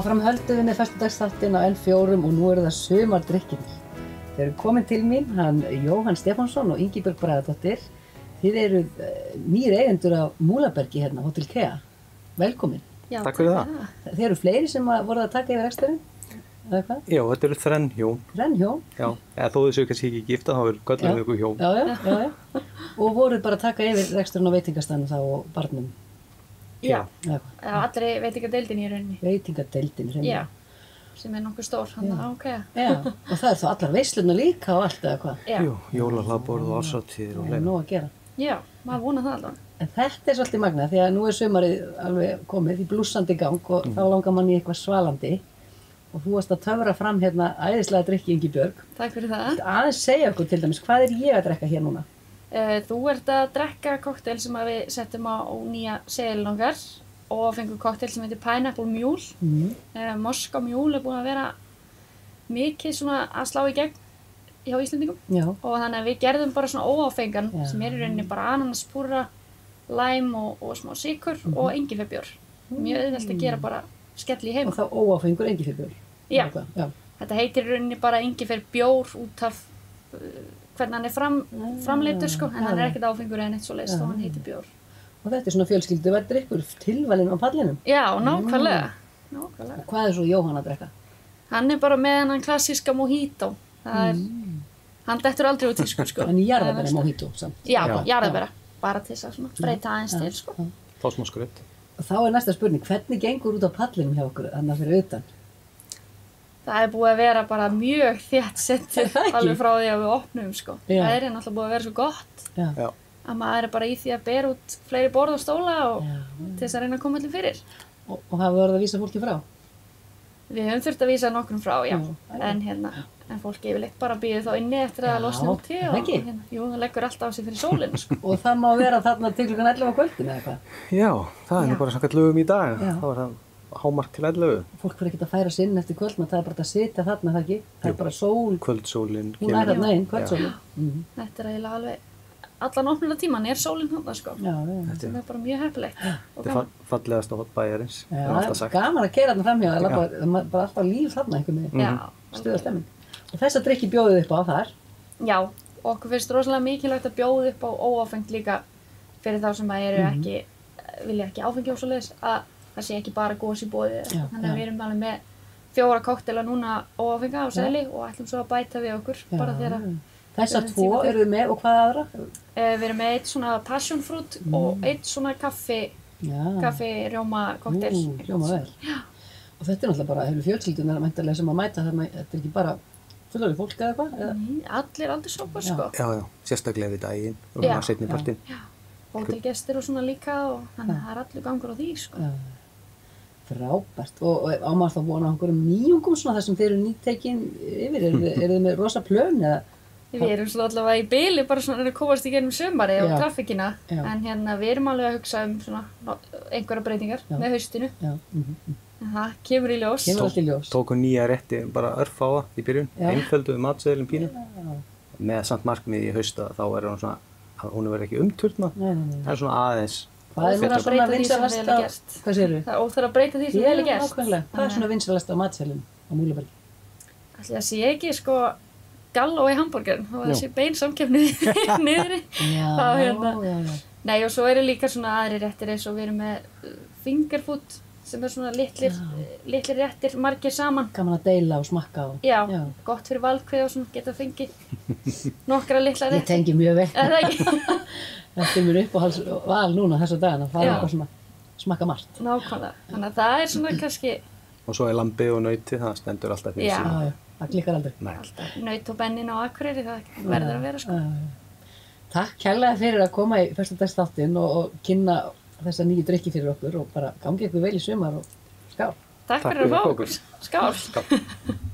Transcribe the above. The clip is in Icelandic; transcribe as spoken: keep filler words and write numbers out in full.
Áfram höldum við með föstudagsþáttinn á N fjórum og nú eru það sumardrykkirnir. Þeir eru komin til mín, hann Jóhann Stefánsson og Ingibjörg Bragadóttir. Þið eru nýir eigendur á Múlabergi hérna, Hótel Kea. Velkomin. Já, takk fyrir það. Þið eru fleiri sem voru að taka yfir reksturinn? Eða hvað? Já, þetta eru þrenn hjón. Þrenn hjón? Já, eða þó þessu kannski ekki gifta, þá er göllum við ykkur hjón. Já, já, já, já. Og voruð bara að taka yfir reksturinn á veitingastaðnum þá og barnum? Já, já. Allri veitingadeildin í rauninni. Veitingadeildin, rauninni. Já, sem er nokkuð stór, hann að ok. Já, og það er þá allar veislurnar líka og allt eða hvað? Já. Jú, jólahlaðborð og árshátíðir og fleira. Það er nóg að gera. Já, maður vona það alveg. En þetta er svolítið magnað því að nú er sumarið alveg komið í blússandi gang og mm. þá langar mann í eitthvað svalandi og þú varst að töfra fram hérna æðislega drykki Ingibjörg. Takk fyrir það. Aðeins segja okkur til dæmis, hvað er ég að drekka hér núna? Uh, þú ert að drekka kokteil sem að við settum á nýja seðilinn okkar og fengum kokteil sem heitir Pineapple Mule. Mm. Uh, Moskva Mule er búin að vera mikið svona að slá í gegn hjá Íslendingum. Já. Og þannig að við gerðum bara svona óáfengan Já. Sem er í rauninni bara ananaspúra, læm og, og smá sykur mm. og engiferbjór. Mjög auðvelt að gera bara skell í heima. Og þá óáfengur engiferbjór? Já. Já. Þetta heitir í rauninni bara engiferbjór út af uh, hvernig hann er fram, framleiddur sko, en hann er ekkert áfengur eða neitt svoleiðis þó hann heitir bjór. Og þetta er svona fjölskylduvært drykkur, tilvalinn á pallinum? Já, nákvæmlega. Mm. nákvæmlega. Og hvað er svo Jóhann að drekka? Hann er bara með hennan klassíska mojito. Það er, mm. hann dettur aldrei út í sko. sko. En jarðabæra mojito samt? Já, Já. jarðabæra. Bara til þess að svona breyta aðeins til sko. Fá smá skraut. Og þá er næsta spurning, hvernig gengur út á pallinum hjá okkur annað fyrir utan? Það er búið að vera bara mjög þétt setið alveg frá því að við opnum sko. Já. Það er náttúrulega búið að vera svo gott. Já. Já. Að maður er bara í því að bera út fleiri borð og stóla og Já. Til þess að reyna að koma allir fyrir. Og, og hafa verið að vísa fólki frá? Við höfum þurft að vísa nokkrum frá, já. já en hérna, en fólk yfirleitt bara býður þá inni eftir að losna út til og hérna, jú, það leggur alltaf á sig fyrir sólinu sko. Og það má vera þarna til klukkan ellefu á kvöldinu eða hvað? Já, það er nú bara samkvæmt lögum í dag. Já. Þá er það hámark til ellefu. Fólk fyrir ekkert að færa sig inn eftir kvöldma, það er bara að sitja þarna, það ekki? Það er bara sól. Kvöldsólin. Hún er þarna inn, kvöldsólin. Mm. Þetta er eiginlega alveg, allan opnuna tíman er sólin þarna sko. Já, já. Þetta er bara mjög heppilegt. Þetta er fallegast á bæjarins. Já, það er gaman að keyra þarna framhjá, það er bara, bara alltaf líf þarna einhvern veginn. Já. Stuðastemming. Og þessa drykki bjóðið upp á þar? Já, okkur finnst rosalega mikilvægt að bjóða upp á óáfengt líka fyrir þá sem að eru ekki, vilja ekki áfengi og svoleiðis, að það sé ekki bara gos í boði. Já, Þannig að já. Við erum alveg með fjóra kokteila núna óáfenga á seðli og ætlum svo að bæta við okkur já. Bara þegar Þessar tvo eru við með og hvað aðra? Uh, við erum með eitt svona passion fruit mm. og eitt svona kaffi, kaffi rjóma kokteil. Ú, rjóma vel. Já. Og þetta er náttúrulega bara hefur fjölskyldunar mæntanlega sem að mæta þarna, þetta er ekki bara fullorðið fólk eða eitthvað? Mm, allir aldurshópar sko. Já, já, sérstaklega við daginn og svona seinni partinn. Já, hótelgestir og svona líka og þannig að það er allir gangur á því sko. Já. Frábært. Og, og á maður þá vona á einhverjum nýjungum svona þar sem þeir eru nýtekin yfir, eru þið, eru þið með rosa plön eða? Við erum svona allavega í byli bara svona að komast í gegnum sömari og trafikkina en hérna við erum alveg að hugsa um svona einhverja breytingar já. Með haustinu. Já. Mm-hmm. En það kemur í ljós. Kemur alltaf í ljós. Tókum nýja rétti bara örfáa í byrjun, einfölduðu matseðilinn pínu. Já. Með samt markmið í hausta þá er hún svona, hún verður ekki umturna, það er svona aðeins. Hvað er svona svona vinsælasta, hvað segirðu? Það er óþarf að breyta því sem vel er gert. Já, nákvæmlega. Hvað er svona vinsælasta matseðilinn á Múlabergi? Ætli það sé ekki sko galló í hambúrgarinn og þessi bein samkeppni niðri. Já, hérna. já, já. Nei og svo eru líka svona aðri réttir eins og við erum með fingerfood sem er svona litlir, litlir réttir margir saman. Gaman að deila og smakka og... Já, já. Gott fyrir valkvið og svona geta fengið nokkra litla réttir. Ég tengi mjög vel. Er það ekki? Þetta er mér uppáhalds val núna þessu dagana, að fara eitthvað svona smakka margt. Nákvæmlega, þannig að það er svona kannski... Og svo er lambi og nauti, það stendur alltaf fyrir síðan. Já, já. Það klikkar aldrei. Nei. Alltaf naut og bennin á Akureyri, það verður að vera sko. Takk kærlega fyrir að koma í föstudagsþáttinn og, og kynna þessa nýju drykki fyrir okkur og bara gangi ykkur vel í sumar og skál. Takk, Takk fyrir að fá okkur. Skál. Skál.